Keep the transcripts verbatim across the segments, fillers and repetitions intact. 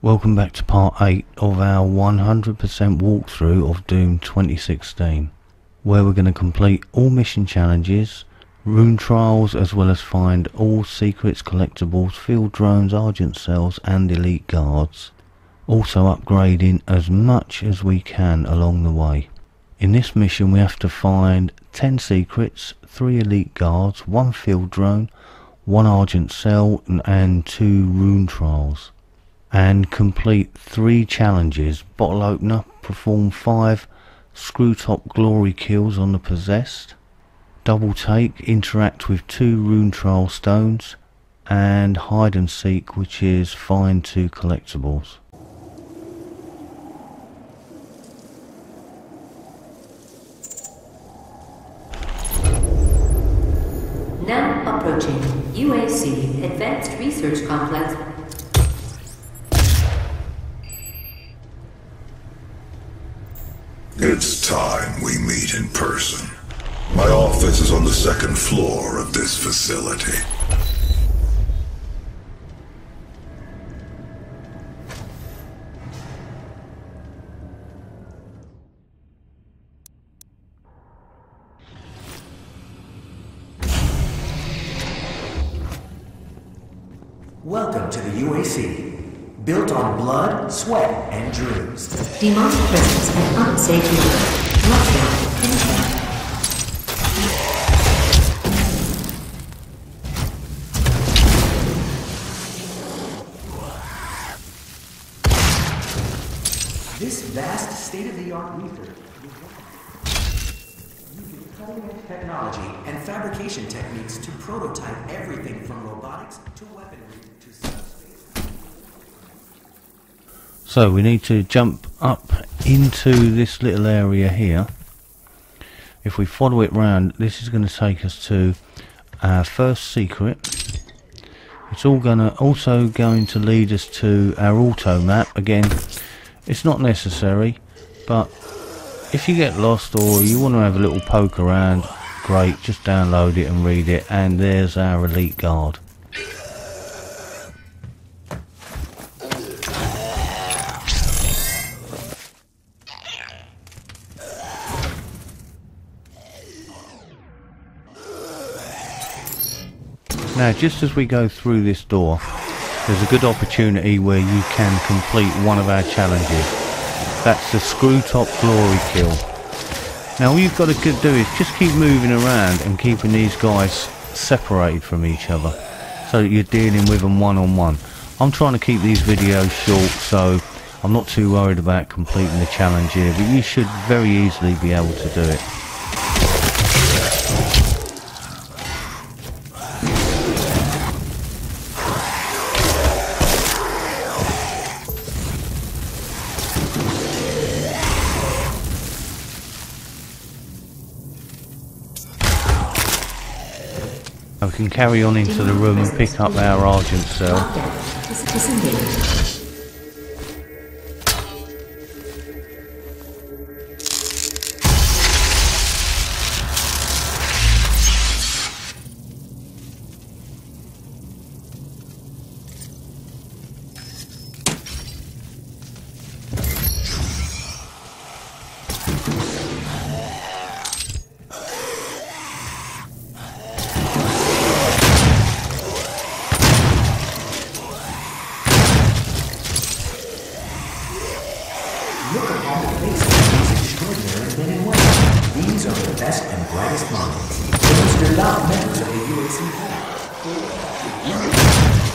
Welcome back to part eight of our one hundred percent walkthrough of Doom twenty sixteen, where we're going to complete all mission challenges, Rune Trials, as well as find all secrets, collectibles, field drones, Argent Cells and elite guards, also upgrading as much as we can along the way. In this mission we have to find ten secrets, three elite guards, one field drone, one Argent Cell and two Rune Trials, and complete three challenges: bottle opener, perform five screw top glory kills on the possessed, double take, interact with two Rune Trial stones, and hide and seek, which is find two collectibles. Now approaching U A C Advanced Research Complex. It's time we meet in person. My office is on the second floor of this facility. Welcome to the U A C. Built on blood, sweat, and dreams. Demonic presence and unsafe use. Lockdown confirmed. This vast state-of-the-art research uses cutting-edge technology and fabrication techniques to prototype everything from robotics to weaponry to subspace. So we need to jump up into this little area here. If we follow it round, this is going to take us to our first secret. It's all gonna also going to lead us to our auto map. Again, it's not necessary, but if you get lost or you want to have a little poke around, great, just download it and read it. And there's our elite guard. Now, just as we go through this door, there's a good opportunity where you can complete one of our challenges. That's the screw top glory kill. Now all you've got to do is just keep moving around and keeping these guys separated from each other, so that you're dealing with them one on one. I'm trying to keep these videos short, so I'm not too worried about completing the challenge here, but you should very easily be able to do it. We can carry on into the room and pick up our Argent Cell. Look upon the faces of these extraordinary men and women. These are the best and brightest minds. The most devout members of the U A C pack.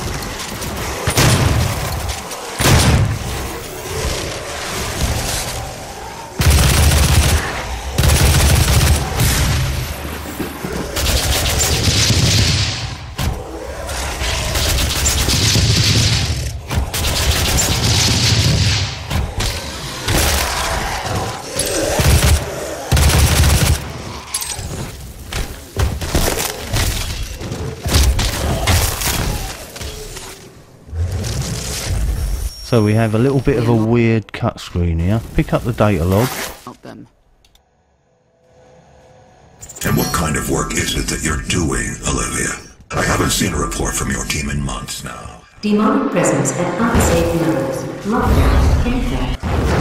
So we have a little bit of a weird cut screen here. Pick up the data log. And what kind of work is it that you're doing, Olivia? I haven't seen a report from your team in months now. Demonic presence at unsafe levels. Lockdown in effect.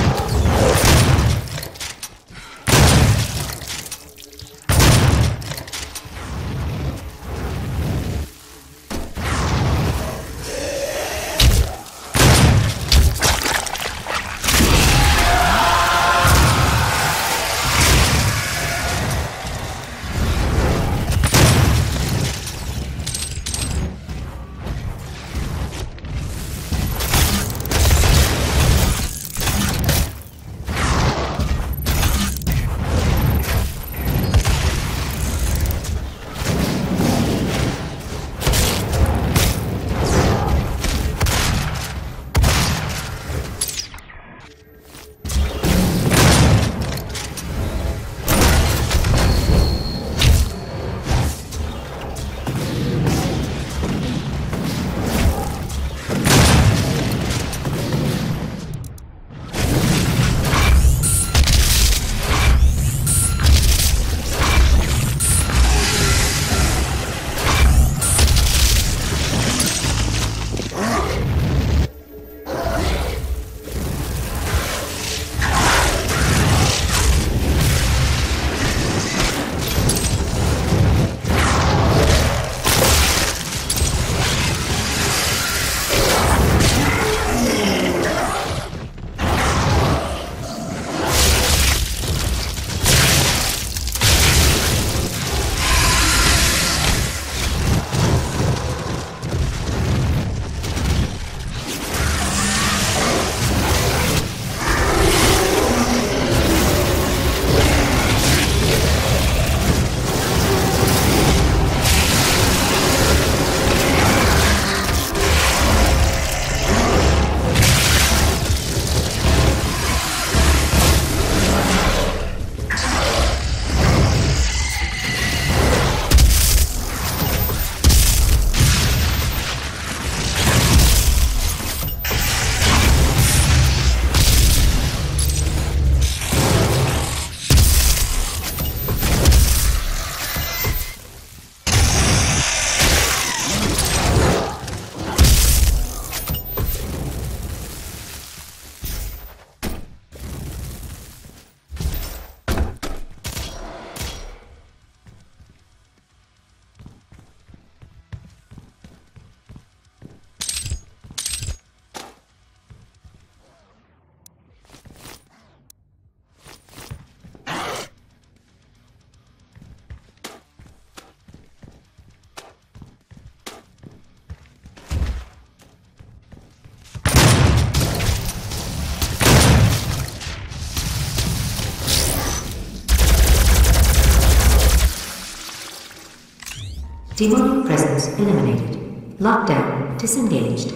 Demonic presence eliminated. Lockdown disengaged.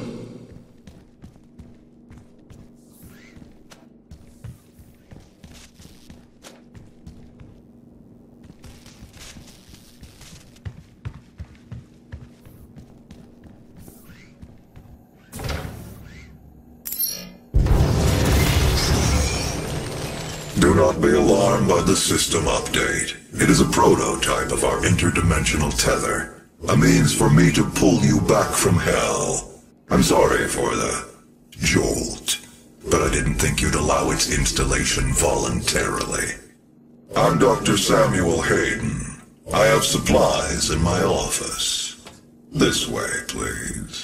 Do not be alarmed by the system update. It is a prototype of our interdimensional tether. A means for me to pull you back from hell. I'm sorry for the jolt, but I didn't think you'd allow its installation voluntarily. I'm Doctor Samuel Hayden. I have supplies in my office. This way, please.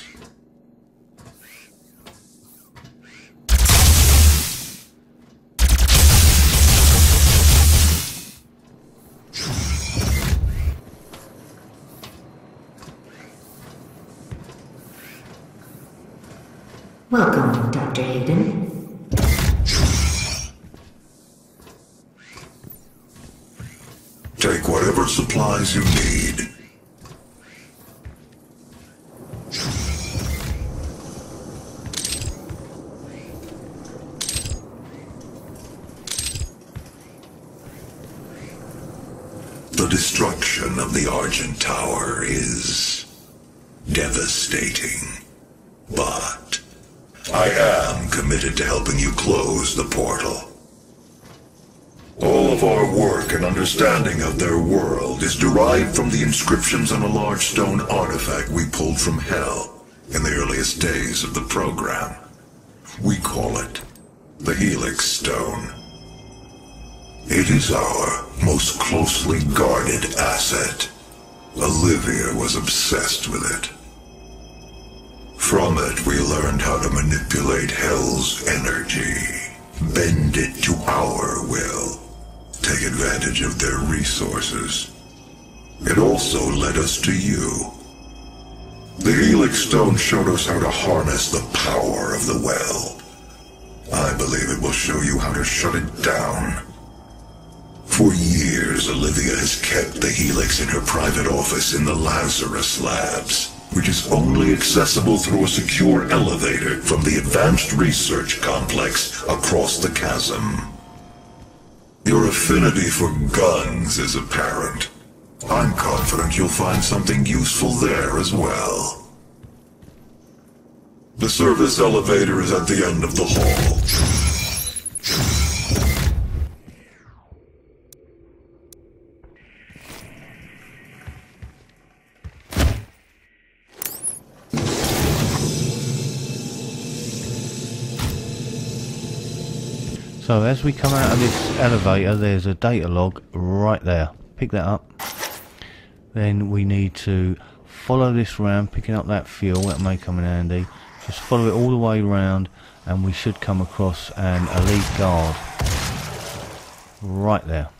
Welcome, Doctor Hayden. Take whatever supplies you need. The destruction of the Argent Tower is devastating, but I am committed to helping you close the portal. All of our work and understanding of their world is derived from the inscriptions on a large stone artifact we pulled from Hell in the earliest days of the program. We call call it. The Helix Stone. It is our most closely guarded asset. Olivia was obsessed with it. From it, we learned how to manipulate Hell's energy, bend it to our will, take advantage of their resources. It also led us to you. The Helix Stone showed us how to harness the power of the well. I believe it will show you how to shut it down. For years, Olivia has kept the Helix in her private office in the Lazarus Labs, which is only accessible through a secure elevator from the Advanced Research Complex across the chasm. Your affinity for guns is apparent. I'm confident you'll find something useful there as well. The service elevator is at the end of the hall. So as we come out of this elevator, there's a data log right there. Pick that up. Then we need to follow this round, picking up that fuel. That may come in handy. Just follow it all the way around and we should come across an elite guard. Right there.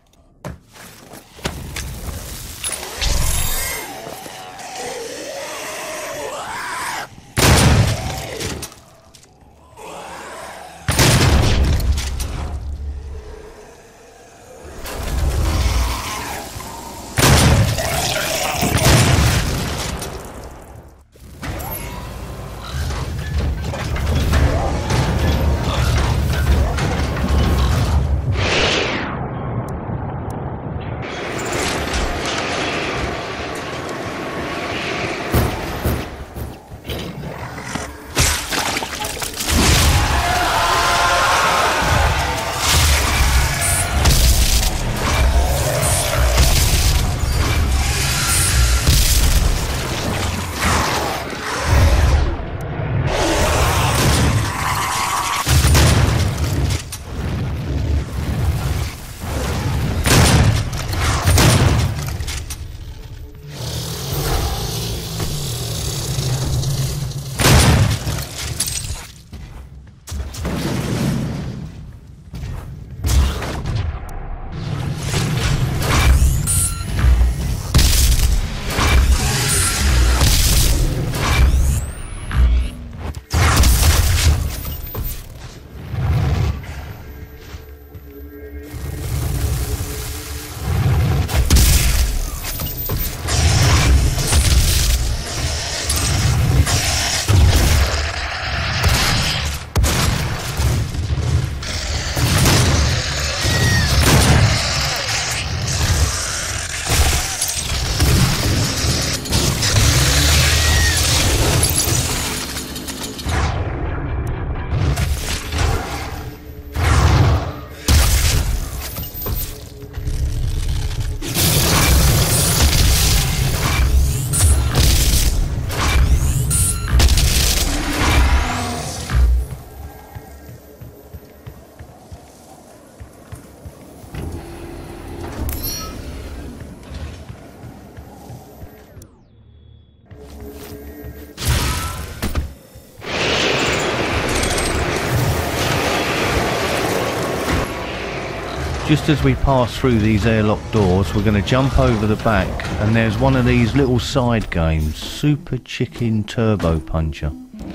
Just as we pass through these airlock doors, we're going to jump over the back and there's one of these little side games, Super Chicken Turbo Puncher.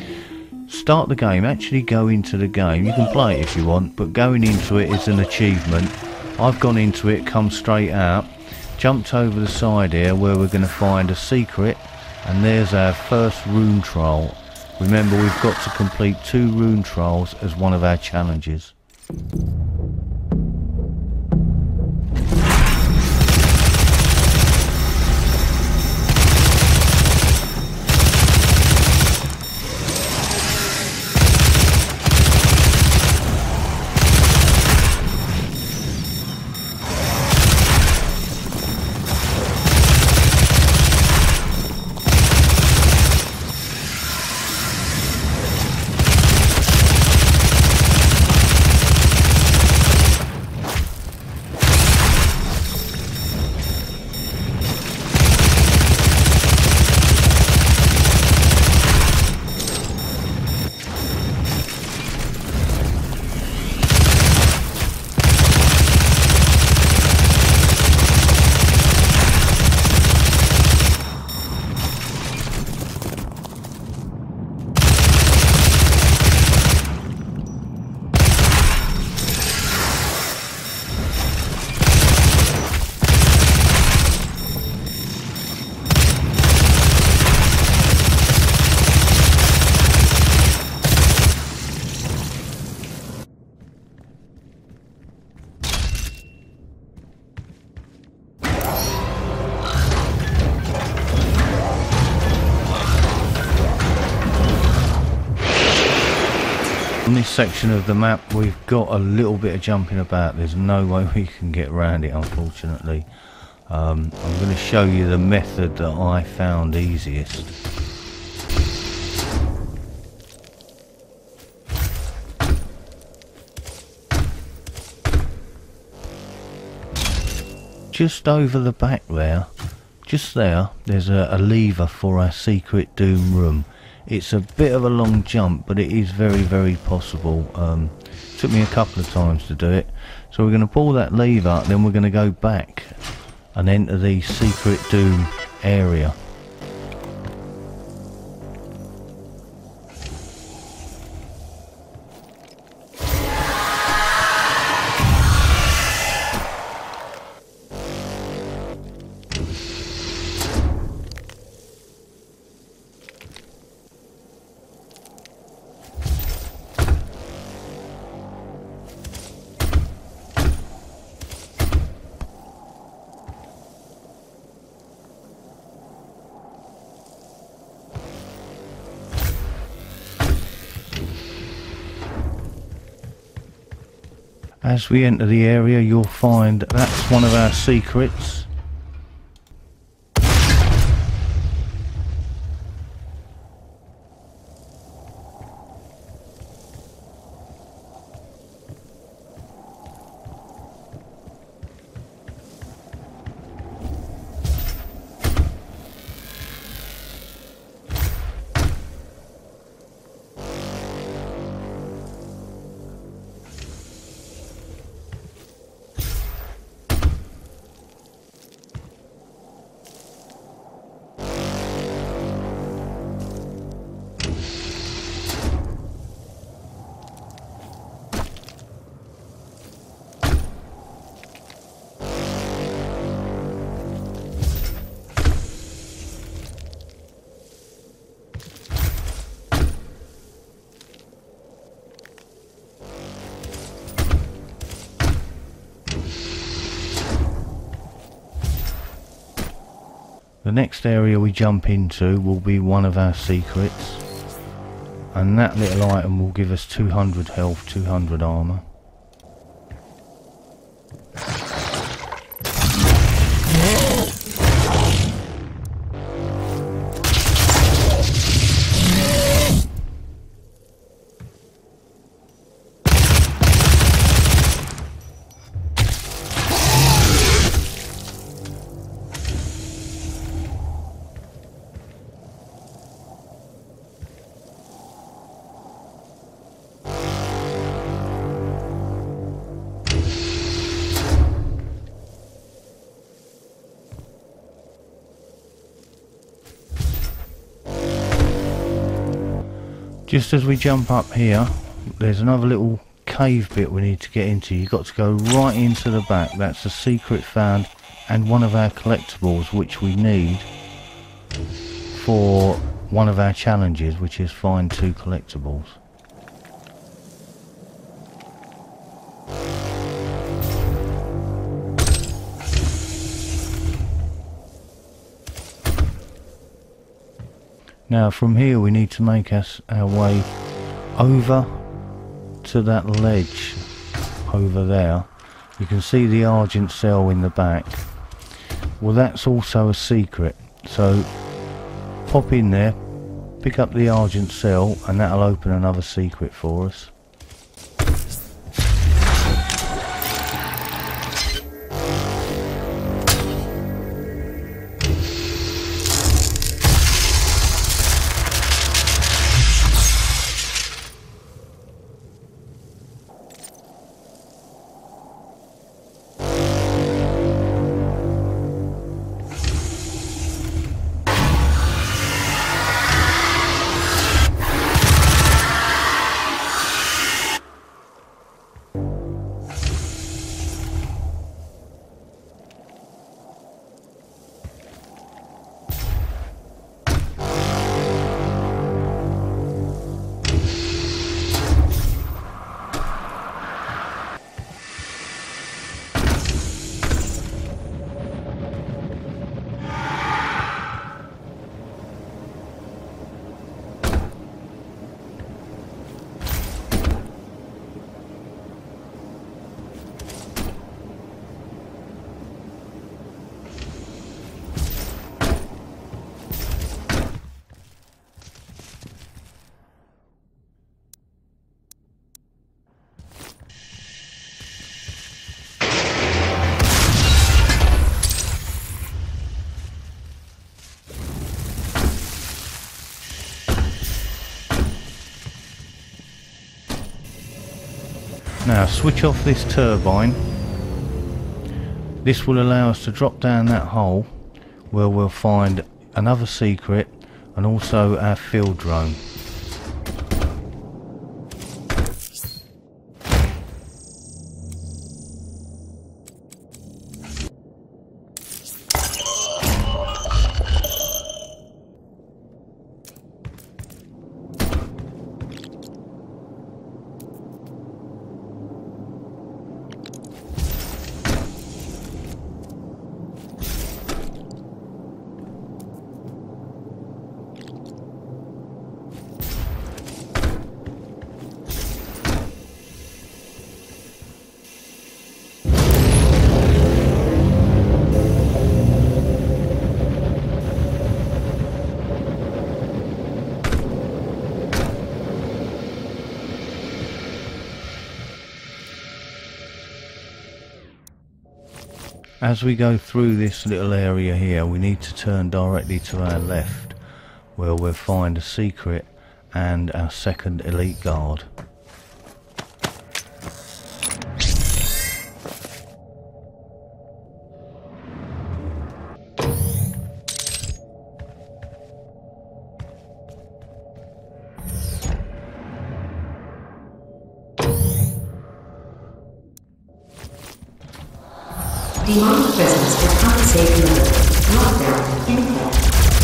Start the game, actually go into the game. You can play it if you want, but going into it is an achievement. I've gone into it, come straight out, jumped over the side here where we're going to find a secret, and there's our first rune trial. Remember, we've got to complete two rune trials as one of our challenges. On this section of the map we've got a little bit of jumping about. There's no way we can get around it, unfortunately. Um, I'm going to show you the method that I found easiest. Just over the back there, just there, there's a, a lever for our secret doom room. It's a bit of a long jump, but it is very, very possible. Um, took me a couple of times to do it. So we're going to pull that lever, then we're going to go back and enter the secret doom area. As we enter the area, you'll find that's one of our secrets. The next area we jump into will be one of our secrets, and that little item will give us two hundred health, two hundred armor. Just as we jump up here, there's another little cave bit we need to get into. You've got to go right into the back. That's a secret found and one of our collectibles which we need for one of our challenges, which is find two collectibles. Now from here we need to make us our way over to that ledge over there. You can see the Argent Cell in the back. Well, that's also a secret, so pop in there, pick up the Argent Cell, and that'll open another secret for us. Now switch off this turbine. This will allow us to drop down that hole where we'll find another secret and also our field drone. As we go through this little area here, we need to turn directly to our left, where we'll find a secret and our second elite guard. Demonic presence at unsafe level. Lockdown in effect.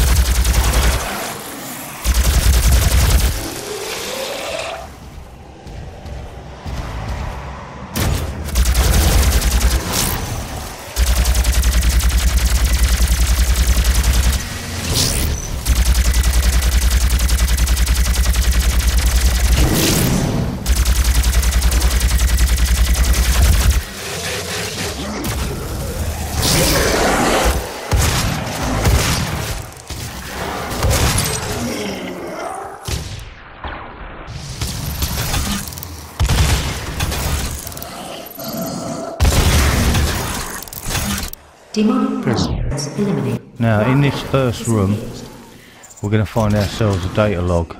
Demonic presence eliminated. Now in this first room we're going to find ourselves a data log.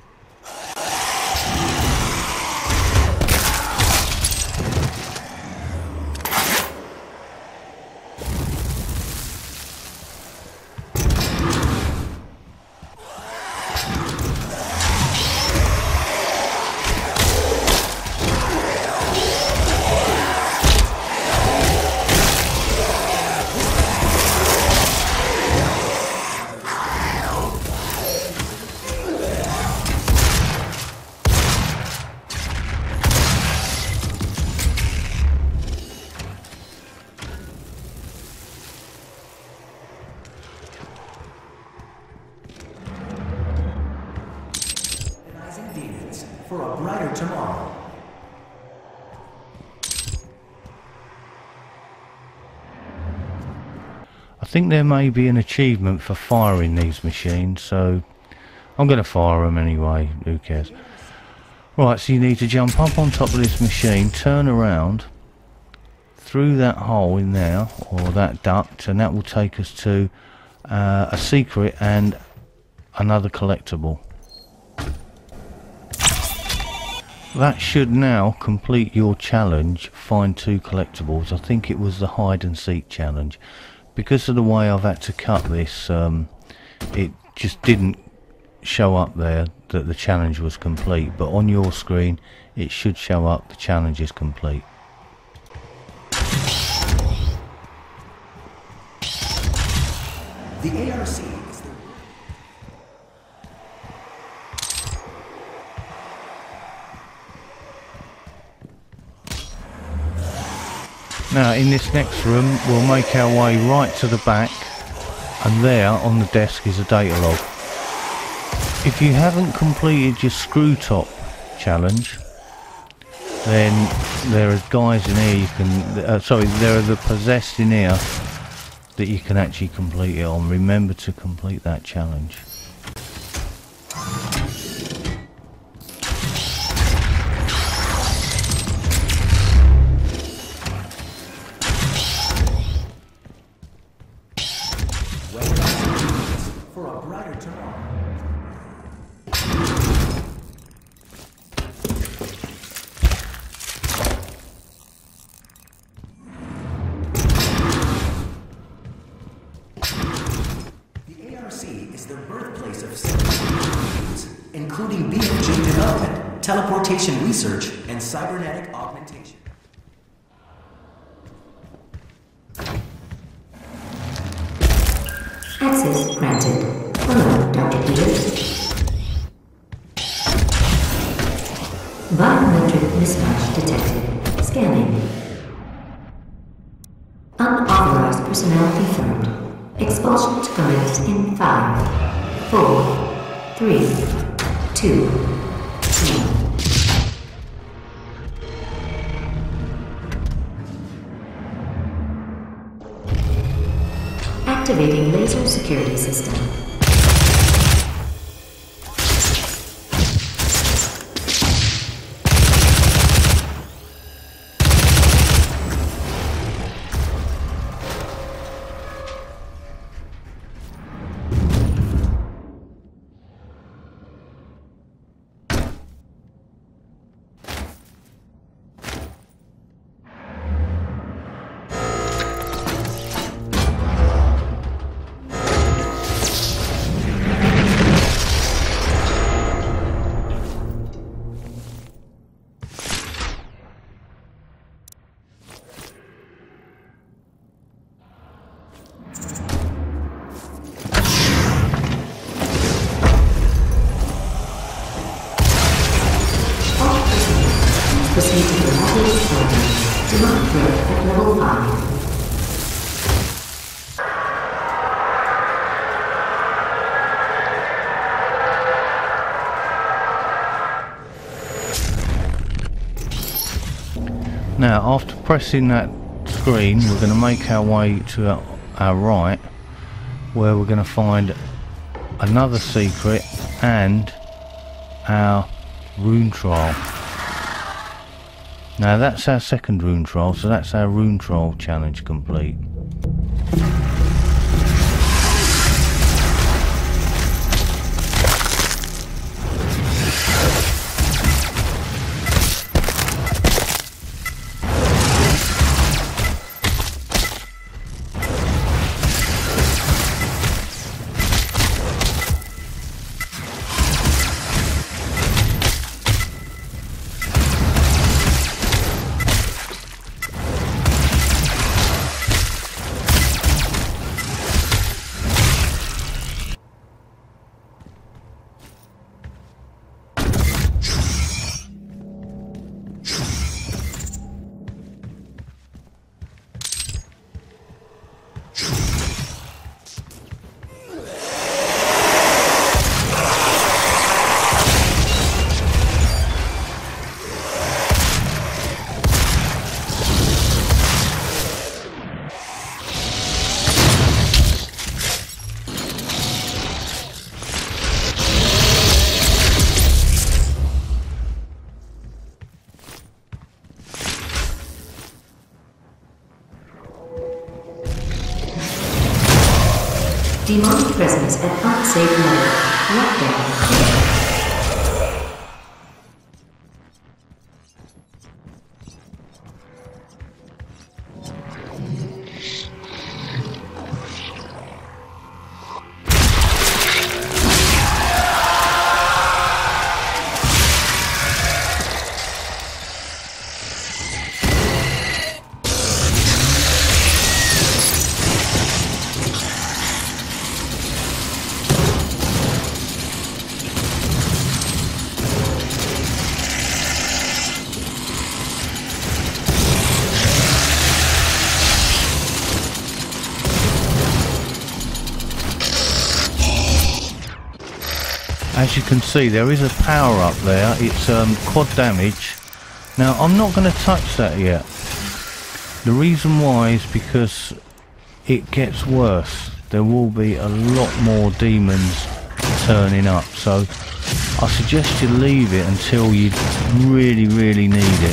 For a brighter tomorrow. I think there may be an achievement for firing these machines, so I'm going to fire them anyway, who cares. Right, so you need to jump up on top of this machine, turn around through that hole in there, or that duct, and that will take us to uh, a secret and another collectible. That should now complete your challenge, find two collectibles. I think it was the hide and seek challenge. Because of the way I've had to cut this, um, it just didn't show up there that the challenge was complete, but on your screen it should show up the challenge is complete. The A R C is the... Now in this next room we'll make our way right to the back, and there on the desk is a data log. If you haven't completed your screw top challenge, then there are guys in here you can, uh, sorry, there are the possessed in here that you can actually complete it on. Remember to complete that challenge. For a brighter tomorrow. teleportation research, and cybernetic augmentation. Access granted. Hello, Doctor Peters. Biometric mismatch detected. Scanning. Unauthorized personnel confirmed. Expulsion to commence in five, four, three, two, one. Activating laser security system. Proceed to the lobby program. Do not threat at level five. Now, after pressing that screen, we're going to make our way to our, our right, where we're going to find another secret and our Rune Trial. Now that's our second Rune Trial, so that's our Rune Trial challenge complete. Demonic presence at unsafe level. Lockdown. As you can see, there is a power up there. It's um, quad damage. Now I'm not going to touch that yet. The reason why is because it gets worse. There will be a lot more demons turning up, so I suggest you leave it until you really really need it.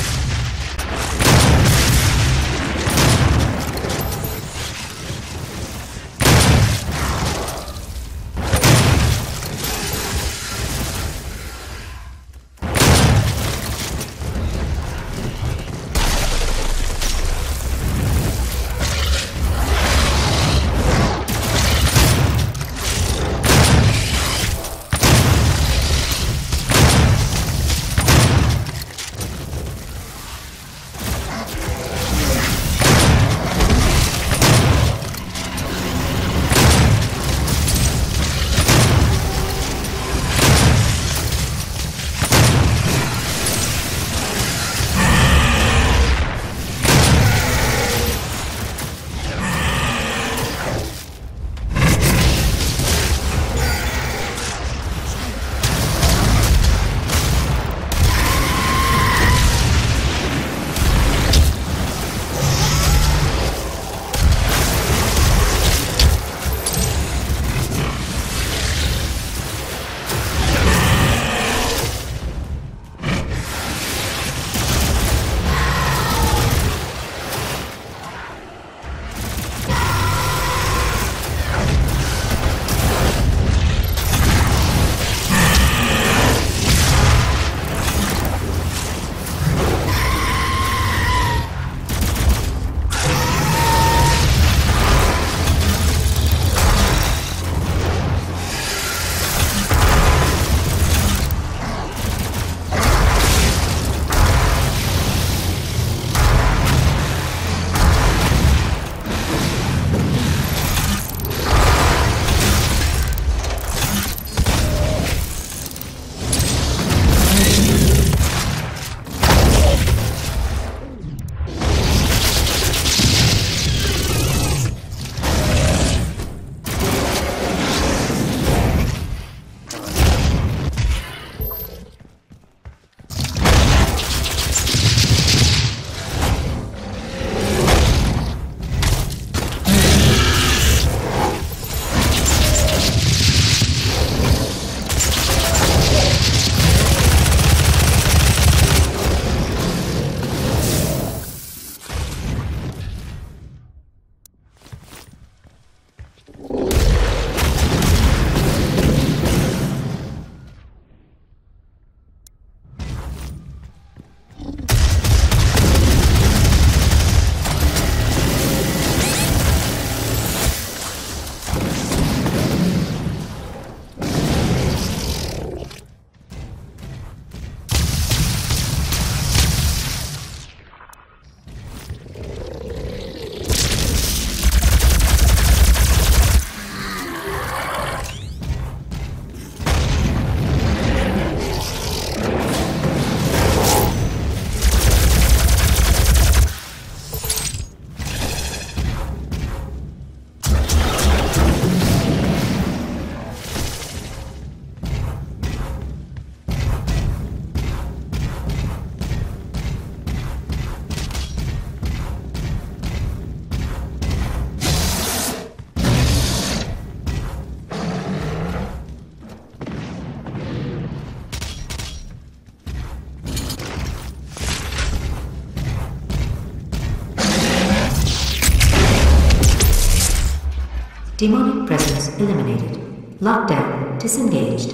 Demonic presence eliminated. Lockdown disengaged.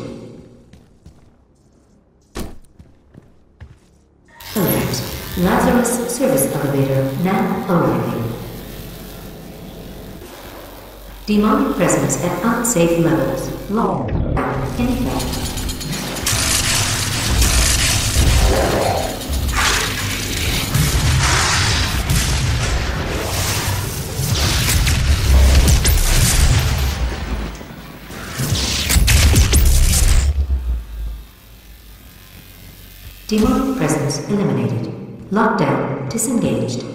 Alert. Lazarus service elevator now arriving. Demonic presence at unsafe levels. Lockdown in effect. Demonic presence eliminated. Lockdown disengaged.